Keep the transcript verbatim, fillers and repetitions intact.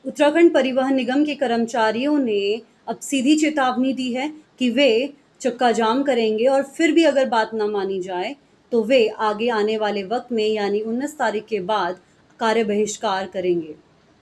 उत्तराखंड परिवहन निगम के कर्मचारियों ने अब सीधी चेतावनी दी है कि वे चक्का जाम करेंगे और फिर भी अगर बात ना मानी जाए तो वे आगे आने वाले वक्त में यानी उन्नीस तारीख के बाद कार्य बहिष्कार करेंगे।